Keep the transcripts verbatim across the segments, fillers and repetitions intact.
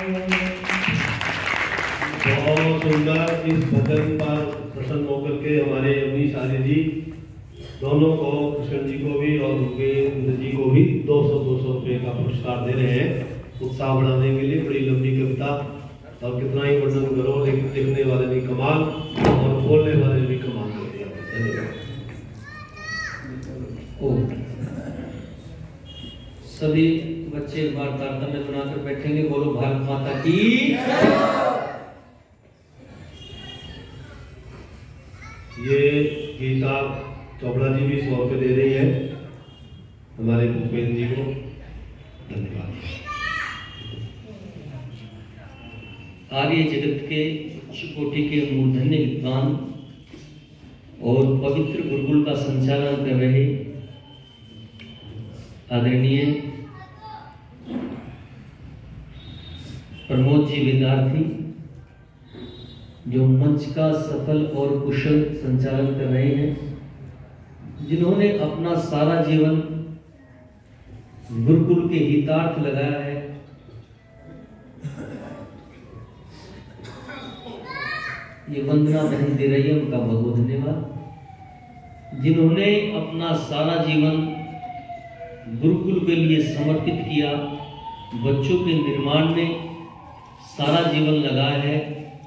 बहुत सुंदर। इस भजन पर प्रसन्न होकर के हमारे अमीश आर्य जी दोनों को, कृष्ण जी को भी और रुपेंद्र जी को भी दो सौ दो सौ रुपये का पुरस्कार दे रहे हैं उत्साह बढ़ाने के लिए। बड़ी लंबी कविता और कितना ही वर्णन करो, लेकिन लिखने वाले भी कमाल और बोलने वाले भी कमाल कर दिया। धन्यवाद। सभी बच्चे एक बार तारतम्य बनाकर बैठेंगे। बोलो भारत माता की। ये गीता चोपड़ा जी भी सौ रुपये दे रही है हमारे भूपेंद्र जी को। धन्यवाद। आर्य जगत के उच्च कोटि के मूर्धन्य विद्वान और पवित्र गुरुकुल का संचालन कर रहे आदरणीय प्रमोद जी विद्यार्थी, जो मंच का सफल और कुशल संचालन कर रहे हैं, जिन्होंने अपना सारा जीवन गुरुकुल के हितार्थ लगाया है, ये वंदना बहन दे रही है, उनका बहुत बहुत धन्यवाद। जिन्होंने अपना सारा जीवन गुरुकुल के लिए समर्पित किया, बच्चों के निर्माण में सारा जीवन लगाया है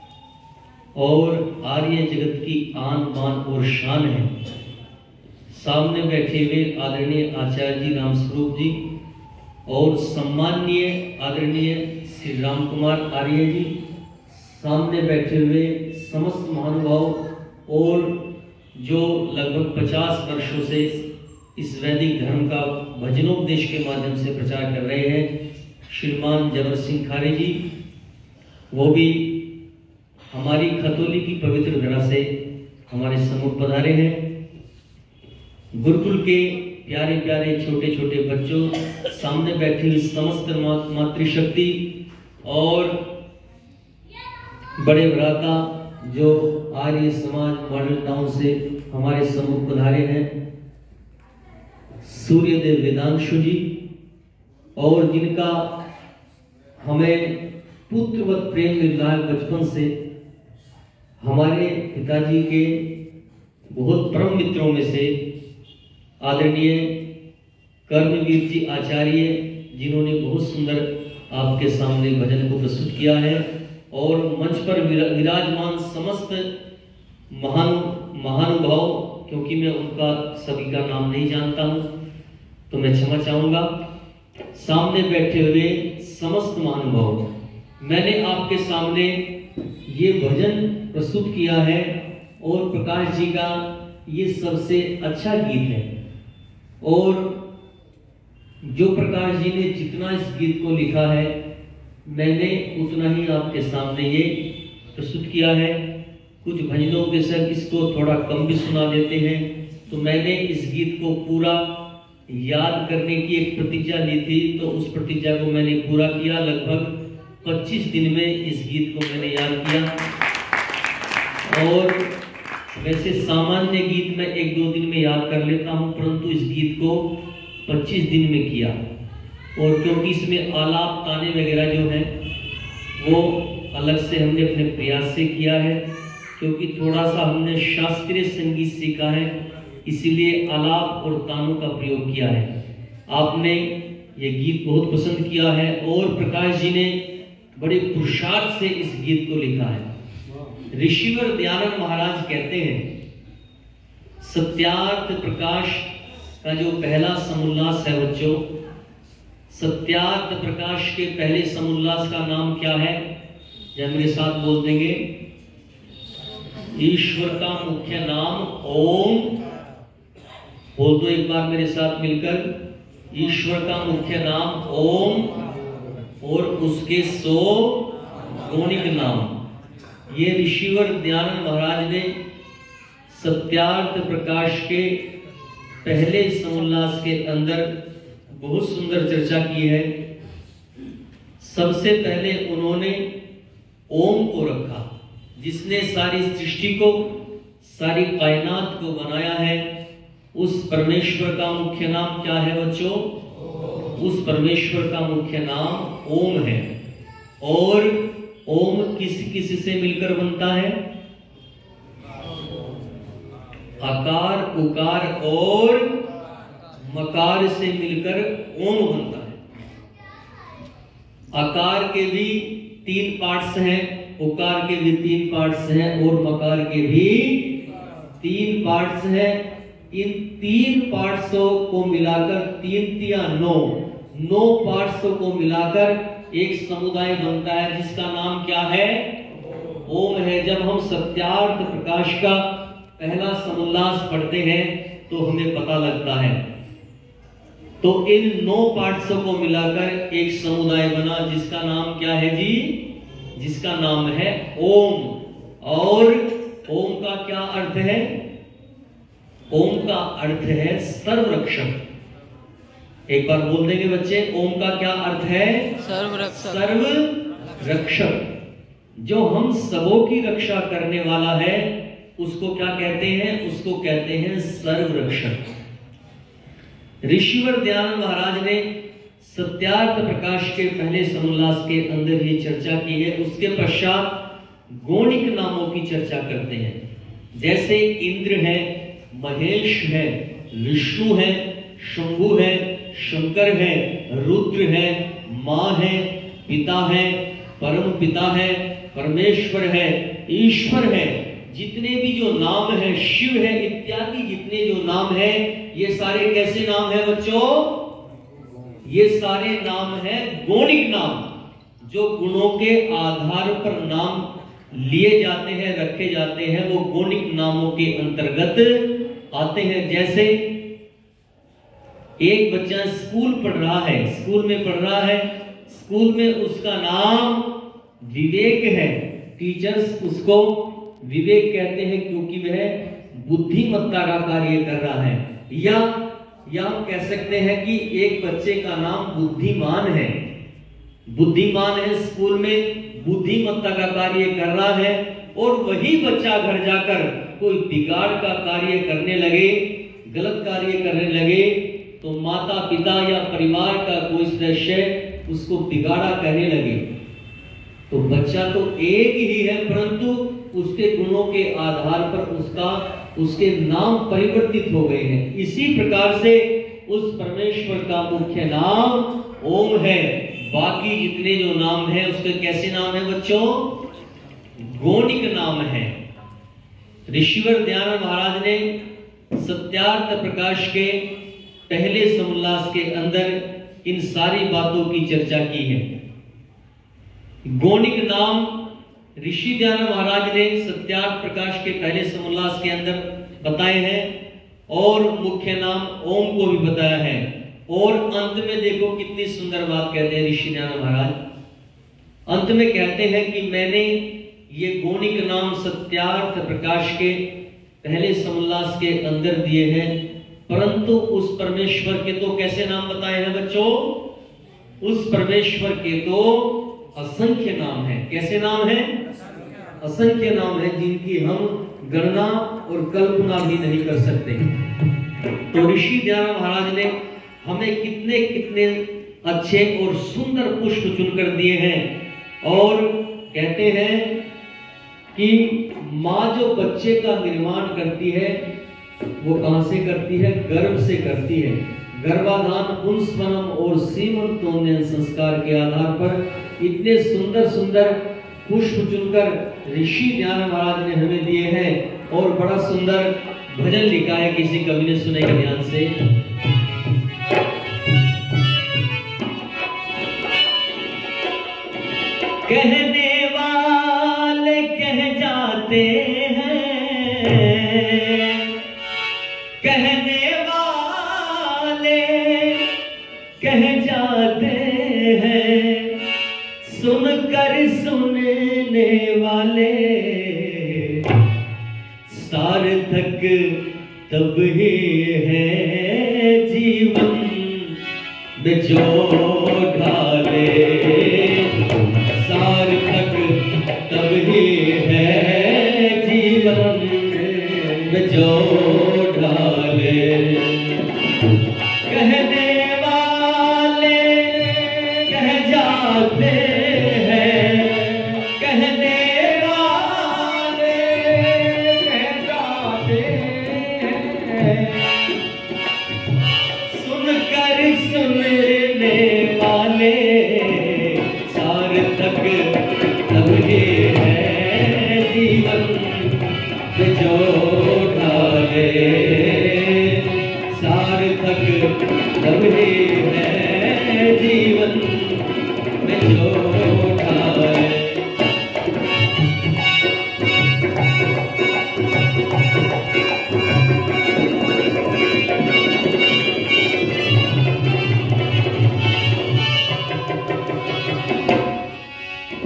और आर्य जगत की आन बान और शान है। सामने बैठे हुए आदरणीय आचार्य जी रामस्वरूप जी और सम्माननीय आदरणीय श्री राम कुमार आर्य जी, सामने बैठे हुए समस्त महानुभाव और जो लगभग पचास वर्षों से इस वैदिक धर्म का भजनोपदेश के माध्यम से प्रचार कर रहे हैं, श्रीमान जबर सिंह खारे जी, वो भी हमारी खतौली की पवित्र धरा से हमारे सम्मुख पधारे हैं। गुरुकुल के प्यारे प्यारे छोटे छोटे बच्चों, सामने बैठी हुई समस्त मातृशक्ति और बड़े भ्राता जो आर्य समाज मॉडल टाउन से हमारे सम्मुख पधारे हैं, सूर्यदेव वेदांशु जी, और जिनका हमें पुत्रवत प्रेम मिल रहा है बचपन से, हमारे पिताजी के बहुत परम मित्रों में से आदरणीय कर्मवीर जी आचार्य, जिन्होंने बहुत सुंदर आपके सामने भजन को प्रस्तुत किया है, और मंच पर विराजमान समस्त महान महानुभाव, क्योंकि मैं उनका सभी का नाम नहीं जानता हूं तो मैं क्षमा चाहूंगा। सामने बैठे हुए समस्त महानुभाव, मैंने आपके सामने ये भजन प्रस्तुत किया है और प्रकाश जी का ये सबसे अच्छा गीत है, और जो प्रकाश जी ने जितना इस गीत को लिखा है मैंने उतना ही आपके सामने ये प्रस्तुत किया है। कुछ भजनों के संग इसको थोड़ा कम भी सुना देते हैं, तो मैंने इस गीत को पूरा याद करने की एक प्रतिज्ञा ली थी, तो उस प्रतिज्ञा को मैंने पूरा किया। लगभग पच्चीस दिन में इस गीत को मैंने याद किया, और वैसे सामान्य गीत मैं एक दो दिन में याद कर लेता हूं, परंतु इस गीत को पच्चीस दिन में किया। और क्योंकि इसमें आलाप ताने वगैरह जो है वो अलग से हमने अपने प्रयास से किया है, क्योंकि थोड़ा सा हमने शास्त्रीय संगीत सीखा है, इसीलिए आलाप और तानों का प्रयोग किया है। आपने ये गीत बहुत पसंद किया है, और प्रकाश जी ने बड़े पुरुषार्थ से इस गीत को लिखा है। ऋषिवर दयानंद महाराज कहते हैं, सत्यार्थ प्रकाश का जो पहला समुल्लास है बच्चों, सत्यार्थ प्रकाश के पहले समुल्लास का नाम क्या है? या मेरे साथ बोल देंगे, ईश्वर का मुख्य नाम ओम। बोल दो एक बार मेरे साथ मिलकर, ईश्वर का मुख्य नाम ओम और उसके सौ गौणिक नाम। ये ऋषिवर दयानंद महाराज ने सत्यार्थ प्रकाश के पहले समुल्लास के अंदर बहुत सुंदर चर्चा की है। सबसे पहले उन्होंने ओम को रखा, जिसने सारी सृष्टि को, सारी कायनात को बनाया है। उस परमेश्वर का मुख्य नाम क्या है बच्चों? उस परमेश्वर का मुख्य नाम ओम है। और ओम किस किस से मिलकर बनता है? आकार, उकार और मकार से मिलकर ओम बनता है। आकार के भी तीन पार्ट्स हैं, उकार के भी तीन पार्ट्स हैं और मकार के भी तीन पार्ट्स हैं। इन तीन पार्ट्सों को मिलाकर तीन तिया नौ नौ पार्ट्सों को मिलाकर एक समुदाय बनता है जिसका नाम क्या है? ओम है। जब हम सत्यार्थ प्रकाश का पहला समुल्लास पढ़ते हैं तो हमें पता लगता है। तो इन नौ पार्ट्सों को मिलाकर एक समुदाय बना जिसका नाम क्या है जी? जिसका नाम है ओम। और ओम का क्या अर्थ है? ओम का अर्थ है सर्वरक्षक। एक बार बोल देंगे बच्चे, ओम का क्या अर्थ है? सर्वरक्षक। सर्वरक्षक। जो हम सबों की रक्षा करने वाला है उसको क्या कहते हैं? उसको कहते हैं सर्वरक्षक। ऋषिवर दयानंद महाराज ने सत्यार्थ प्रकाश के पहले समुल्लास के अंदर ये चर्चा की है। उसके पश्चात गौणिक नामों की चर्चा करते हैं। जैसे इंद्र है, महेश है, विष्णु है, शंभु है, शंकर है, रुद्र है, मां है, पिता है, परम पिता है, परमेश्वर है, ईश्वर है। जितने भी जो नाम है, शिव है, इत्यादि जितने जो नाम है, ये सारे कैसे नाम है बच्चों? ये सारे नाम है गौणिक नाम, जो गुणों के आधार पर नाम लिए जाते हैं, रखे जाते हैं, वो गौणिक नामों के अंतर्गत आते हैं। जैसे एक बच्चा स्कूल पढ़ रहा है, स्कूल में पढ़ रहा है, स्कूल में उसका नाम विवेक है। टीचर्स उसको विवेक कहते हैं क्योंकि वह बुद्धिमत्ता का कार्य कर रहा है। या या हम कह सकते हैं कि एक बच्चे का नाम बुद्धिमान है। बुद्धिमान है, स्कूल में बुद्धिमत्ता का कार्य कर रहा है। और वही बच्चा घर जाकर कोई बिगाड़ का कार्य करने लगे, गलत कार्य करने लगे, तो माता पिता या परिवार का कोई सदस्य उसको बिगाड़ा कहने लगे। तो बच्चा तो एक ही है, परंतु उसके गुणों के आधार पर उसका उसके नाम परिवर्तित हो गए हैं। इसी प्रकार से उस परमेश्वर का मुख्य नाम ओम है। बाकी जितने जो नाम है उसके कैसे नाम है बच्चों? गौणिक नाम है। ऋषिवर दयानंद महाराज ने सत्यार्थ प्रकाश के पहले समुल्लास के अंदर इन सारी बातों की चर्चा की है। गौणिक नाम ऋषि दयानंद महाराज ने सत्यार्थ प्रकाश के पहले समुल्लास के अंदर बताए हैं और मुख्य नाम ओम को भी बताया है। और अंत में देखो कितनी सुंदर बात कहते हैं ऋषि दयानंद महाराज। अंत में कहते हैं कि मैंने ये गौणिक नाम सत्यार्थ प्रकाश के पहले समुल्लास के अंदर दिए हैं, परंतु उस परमेश्वर के तो कैसे नाम बताए हैं बच्चों? उस परमेश्वर के तो असंख्य नाम है। कैसे नाम है? असंख्य नाम है, जिनकी हम गणना और कल्पना भी नहीं कर सकते। तो ऋषि दयानंद महाराज ने हमें कितने कितने अच्छे और सुंदर पुष्प चुनकर दिए हैं। और कहते हैं कि माँ जो बच्चे का निर्माण करती है वो कहां से करती है? गर्भ से करती है। गर्भाधान, पुंसवनम और सीमंतोन्नयन संस्कार के आधार पर इतने सुंदर सुंदर पुष्प चुनकर ऋषि दयानंद महाराज ने हमें दिए हैं। और बड़ा सुंदर भजन लिखा है, किसी कवि ने, सुनेगा ध्यान से। कहने वाले कह जाते हैं, कहने वाले कह जाते हैं, सुनकर सुनने वाले सार्थक तब ही है जीवन में जो ढाले, सार्थक तब ही है जीवन में जो ढाले। कहने वाले कह जाते हैं,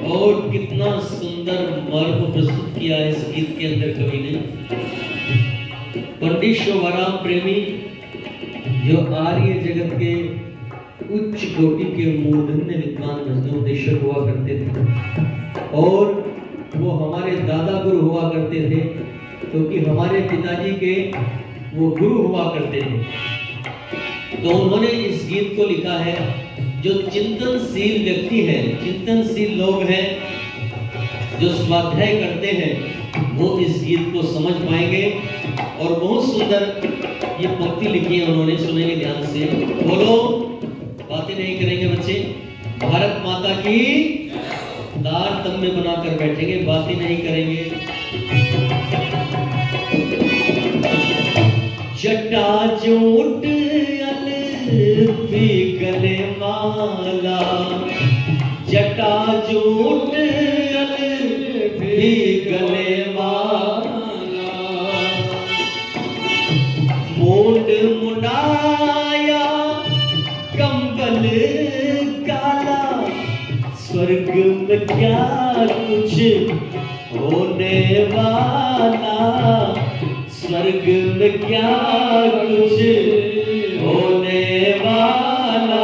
और कितना सुंदर मर्म प्रस्तुत किया है इस गीत के अंदर कवि ने। पंडित शोभाराम प्रेमी जो आर्य जगत के उच्च कोटि के मूर्धन्य विद्वान भजनोपदेशक हुआ करते थे और वो हमारे दादा गुरु हुआ करते थे, क्योंकि तो हमारे पिताजी के वो गुरु हुआ करते थे। तो उन्होंने इस गीत को लिखा है। जो चिंतनशील व्यक्ति हैं, चिंतनशील लोग हैं, जो स्वाध्याय करते हैं, वो इस गीत को समझ पाएंगे। और बहुत सुंदर ये पंक्ति लिखी है उन्होंने, सुनेंगे ध्यान से। बोलो, बातें नहीं करेंगे बच्चे। भारत माता की तारतम्य बनाकर बैठेंगे, बातें नहीं करेंगे। जटाजूट अलफी गले माला, जटाजूट अलफी गले माला, मूंड मुंडाया कंबल काला, स्वर्ग में क्या कुछ होने वाला, स्वर्ग में क्या कुछ होने वाला,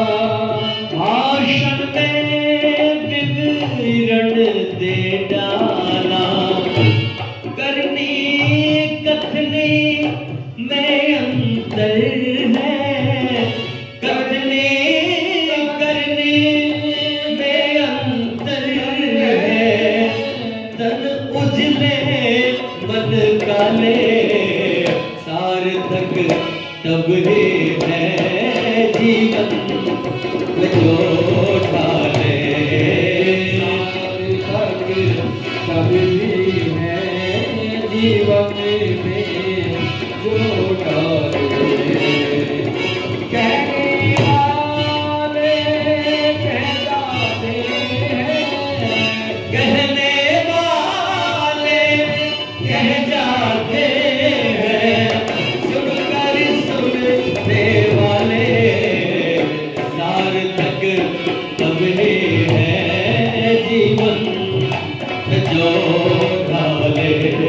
भाषण में विवरण दे डाला, करनी कथनी में अंतर है, करनी करनी में अंतर है, तन उजले मन काले, सार्थक तब ही है जीवन में जो ढाले, सार्थक तब ही है जीवन में जो ढाले। कहने वाले कह जाते हैं, कहने वाले कह जाते हैं, सुनकर सुनने वाले, सार्थक तब ही है जीवन जो ढाले,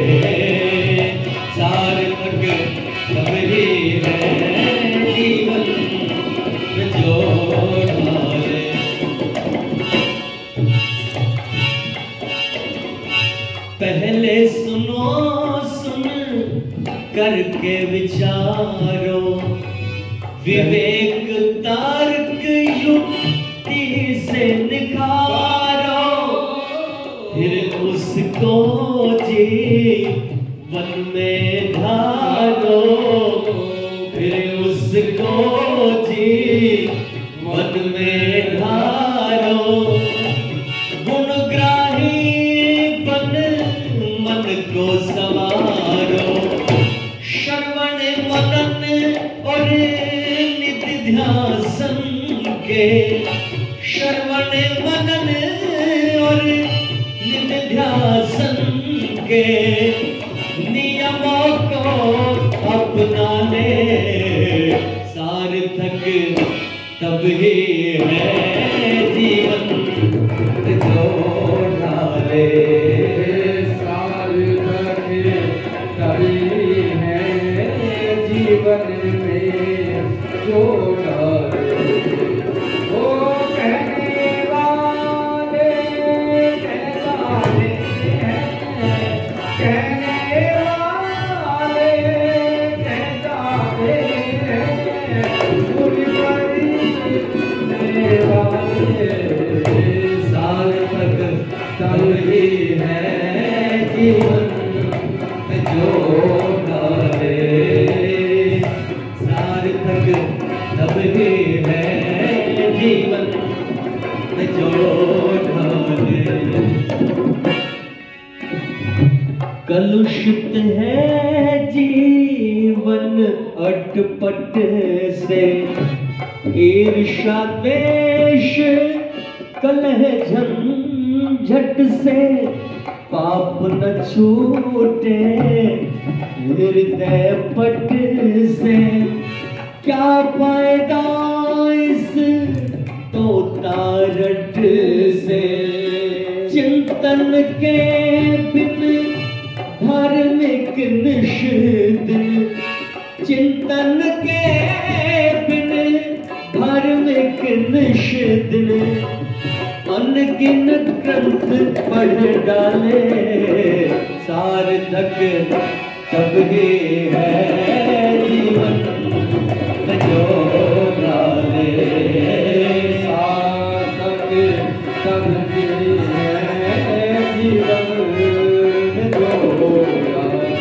सार्थक तब ही है जीवन जो ढाले। पहले सुनो सुन करके विचारो, विवेक तर्क युक्ति से निखारो, फिर उसको जीवन में ढालो, फिर उसको जीवन में ढालो, गुणग्राही बन मन को सवारो, श्रवण मनन और नित्य ध्यासन के, श्रवण मनन और नित्य ध्यासन के नियमों को अपना ले, सार्थक तब ही है जीवन जो ढाले, सार्थक तब ही है जीवन में जो ढाले। ओ कहने वाले कह जाते हैं, कहने वाले कह जाते हैं, सुनने वाले, सार्थक तब ही है जीवन जो ढाले, सार्थक तब ही है जीवन जो ढाले। कलुषित है जीवन अटपट से, ईर्ष्या द्वेष कलह झंझट से, पाप न छूटे हृदय पट से, क्या फायदा इस तो तारट से, चिंतन के बिन धार्मिक निषेधन, चिंतन के बिन धार्मिक निषेधन, अनगिनत ग्रंथ पढ़ डाले, सार्थक तब ही है जीवन जो डाले, सार्थक तब ही है जीवन जो डाले।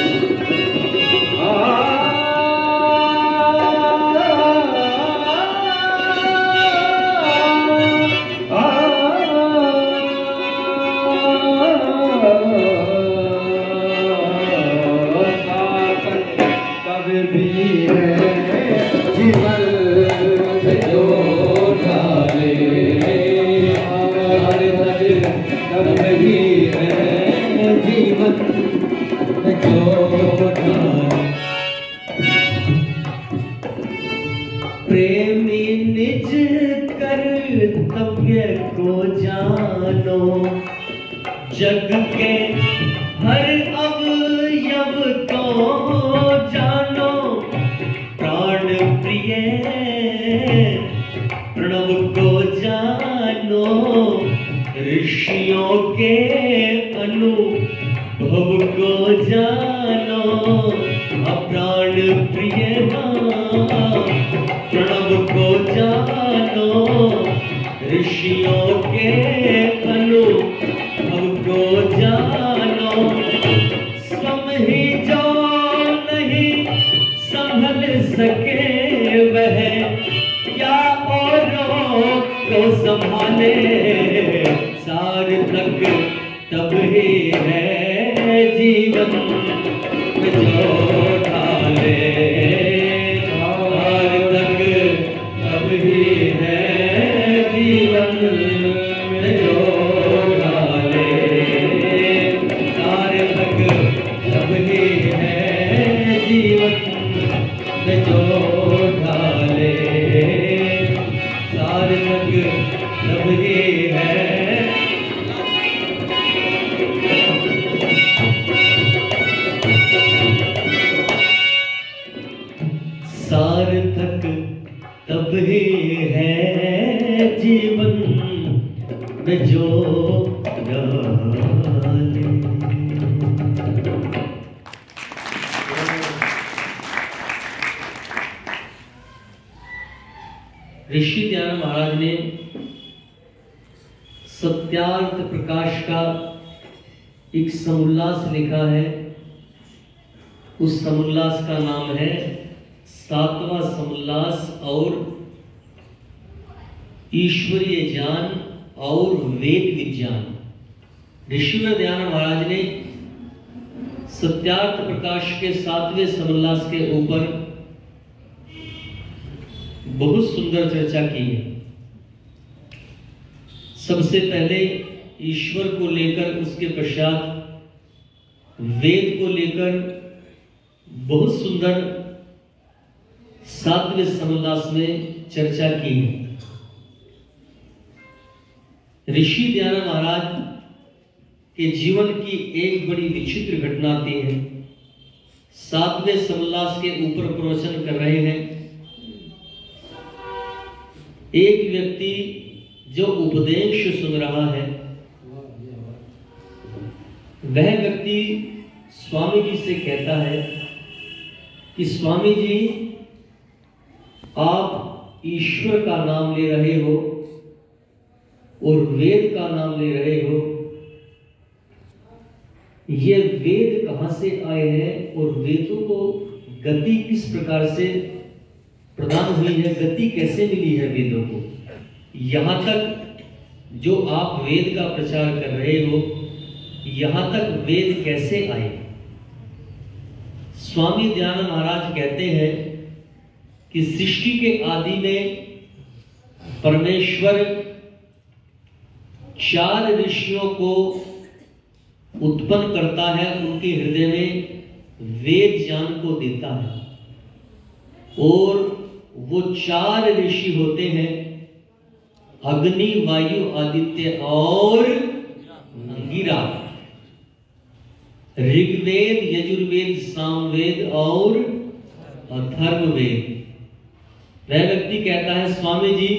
प्रेमी निज कर्तव्य को जानो, जग के हर अवयव को जानो, प्राण प्रिय प्रणव को जानो, ऋषियों के अनुभव को जानो, अप्राण प्रिय प्रणव को जानो, ऋषियों के अनुभव को जानो, स्वम ही जो नहीं संभल सके वह क्या औरों को संभाले, सार्थक तब ही है जीवन जो ढाले, सार्थक तब ही है जीवन जो ढाले, सार्थक तब ही है जीवन जो ढाले, सार्थक तब ही है। सार्थक तब ही है जीवन में जो डाले। ऋषि दयानंद महाराज ने सत्यार्थ प्रकाश का एक समुल्लास लिखा है। उस समुल्लास का नाम है सातवां समुल्लास और ईश्वरीय ज्ञान और वेद विज्ञान। ऋषि दयानंद महाराज ने सत्यार्थ प्रकाश के सातवें समुल्लास के ऊपर बहुत सुंदर चर्चा की है। सबसे पहले ईश्वर को लेकर, उसके पश्चात वेद को लेकर बहुत सुंदर सातवें समुल्लास में चर्चा की है। ऋषि दयानंद महाराज के जीवन की एक बड़ी विचित्र घटना आती है। सातवें समुल्लास के ऊपर प्रवचन कर रहे हैं। एक व्यक्ति जो उपदेश सुन रहा है, वह व्यक्ति स्वामी जी से कहता है कि स्वामी जी, आप ईश्वर का नाम ले रहे हो और वेद का नाम ले रहे हो, ये वेद कहां से आए हैं और वेदों को गति किस प्रकार से प्रदान हुई है, गति कैसे मिली है वेदों को, यहां तक जो आप वेद का प्रचार कर रहे हो, यहां तक वेद कैसे आए। स्वामी दयानंद महाराज कहते हैं कि सृष्टि के आदि में परमेश्वर चार ऋषियों को उत्पन्न करता है, उनके हृदय में वेद ज्ञान को देता है, और वो चार ऋषि होते हैं अग्नि, वायु, आदित्य और अंगिरा, ऋग्वेद, यजुर्वेद, सामवेद और अथर्ववेद। वह व्यक्ति कहता है स्वामी जी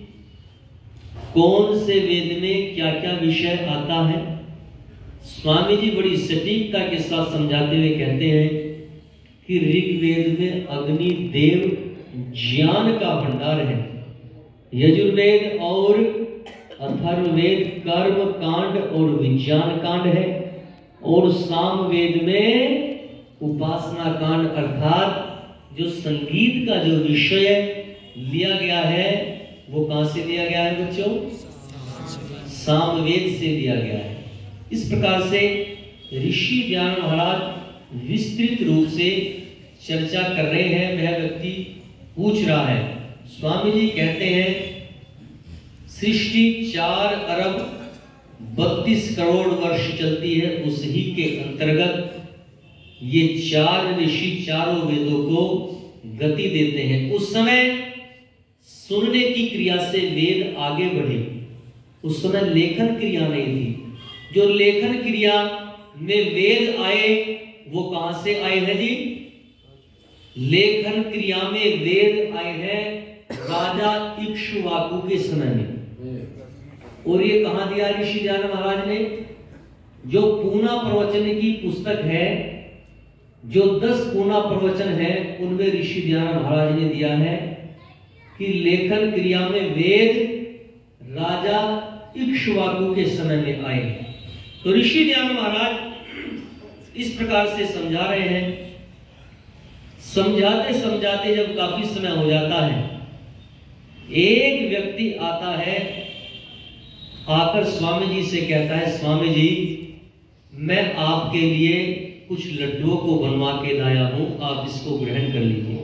कौन से वेद में क्या क्या विषय आता है। स्वामी जी बड़ी सटीकता के साथ समझाते हुए कहते हैं कि ऋग्वेद में अग्नि देव ज्ञान का भंडार है, यजुर्वेद और अथर्ववेद कर्म कांड और विज्ञान कांड है, और सामवेद में उपासना कांड अर्थात जो संगीत का जो विषय लिया गया है वो कहां से लिया गया है बच्चों? सामवेद से लिया गया है। इस प्रकार से ऋषि दयानंद महाराज विस्तृत रूप से चर्चा कर रहे हैं। वह व्यक्ति पूछ रहा है, स्वामी जी कहते हैं सृष्टि चार अरब बत्तीस करोड़ वर्ष चलती है, उसी के अंतर्गत ये चार ऋषि चारों वेदों को गति देते हैं। उस समय सुनने की क्रिया से वेद आगे बढ़े, उस समय लेखन क्रिया नहीं थी। जो लेखन क्रिया में वेद आए वो कहां से आए हैं जी? लेखन क्रिया में वेद आए हैं राजा इक्ष्वाकु के समय में। और ये कहां दिया ऋषि दयानंद महाराज ने? जो पूना प्रवचन की पुस्तक है, जो दस पूना प्रवचन है, उनमें ऋषि दयानंद महाराज ने दिया है कि लेखन क्रिया में वेद राजा इक्ष्वाकु के समय में आए। तो ऋषि दयानंद महाराज इस प्रकार से समझा रहे हैं। समझाते समझाते जब काफी समय हो जाता है, एक व्यक्ति आता है, आकर स्वामी जी से कहता है स्वामी जी मैं आपके लिए कुछ लड्डुओं को बनवा के लाया हूं, आप इसको ग्रहण कर लीजिए।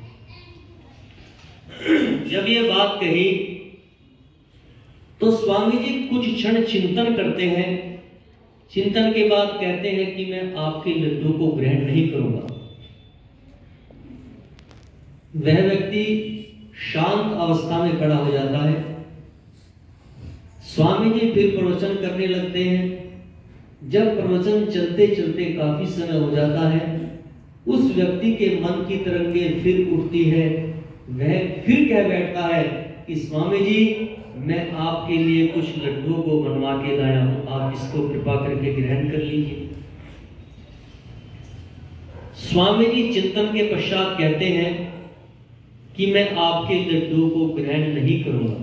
जब ये बात कही तो स्वामी जी कुछ क्षण चिंतन करते हैं। चिंतन के बाद कहते हैं कि मैं आपके लड्डू को ग्रहण नहीं करूंगा। वह व्यक्ति शांत अवस्था में खड़ा हो जाता है। स्वामी जी फिर प्रवचन करने लगते हैं। जब प्रवचन चलते चलते काफी समय हो जाता है, उस व्यक्ति के मन की तरंगें फिर उठती है। वह फिर कह बैठता है कि स्वामी जी मैं आपके लिए कुछ लड्डुओं को बनवा के लाया हूं, आप इसको कृपा करके ग्रहण कर लीजिए। स्वामी जी चिंतन के पश्चात कहते हैं कि मैं आपके लड्डुओं को ग्रहण नहीं करूंगा।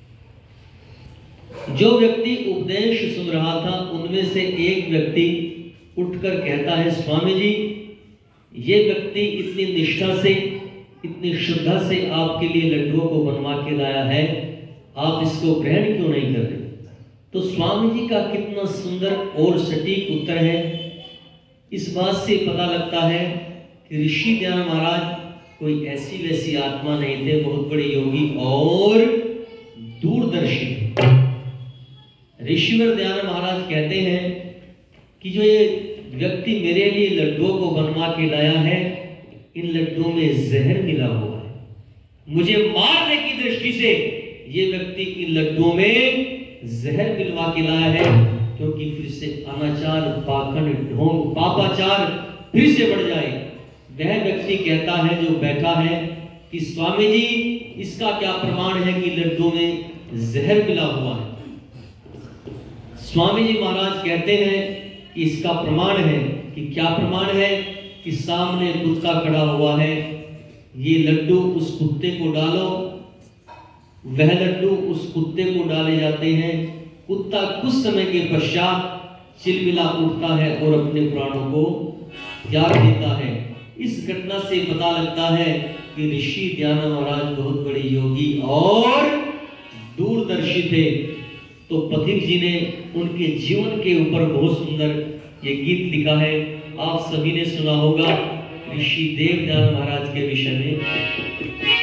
जो व्यक्ति उपदेश सुन रहा था उनमें से एक व्यक्ति उठकर कहता है स्वामी जी ये व्यक्ति इतनी निष्ठा से, इतनी श्रद्धा से आपके लिए लड्डुओं को बनवा के लाया है, आप इसको ग्रहण क्यों नहीं कर रहे? तो स्वामी जी का कितना सुंदर और सटीक उत्तर है। इस बात से पता लगता है कि ऋषि दयानंद महाराज कोई ऐसी वैसी आत्मा नहीं थे, बहुत बड़े योगी और दूरदर्शी। ऋषिवर दयानंद महाराज कहते हैं कि जो ये व्यक्ति मेरे लिए लड्डुओं को बनवा के लाया है, इन लड्डुओं में जहर मिला हुआ है। मुझे मारने की दृष्टि से ये व्यक्ति इन लड्डुओं में जहर मिलवा के लाया है, क्योंकि फिर से अनाचार, पाखंड, ढोंग, पापाचार फिर से बढ़ जाए। वह व्यक्ति कहता है जो बैठा है कि स्वामी जी इसका क्या प्रमाण है कि लड्डुओं में जहर मिला हुआ है? स्वामी जी महाराज कहते हैं कि इसका प्रमाण है। कि क्या प्रमाण है? कि सामने कुत्ता खड़ा हुआ है, ये लड्डू उस कुत्ते को डालो, वह लड्डू उस कुत्ते को डाले जाते हैं। कुत्ता कुछ समय के पश्चात चिलमिला उठता है और अपने प्राणों को त्याग देता है। इस घटना से पता लगता है कि ऋषि दयानंद महाराज बहुत बड़े योगी और दूरदर्शी थे। तो पथिक जी ने उनके जीवन के ऊपर बहुत सुंदर ये गीत लिखा है, आप सभी ने सुना होगा ऋषि देव दयानंद महाराज के विषय में।